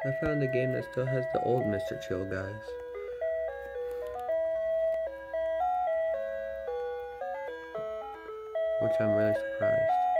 I found a game that still has the old Mr. Chill, guys. Which I'm really surprised.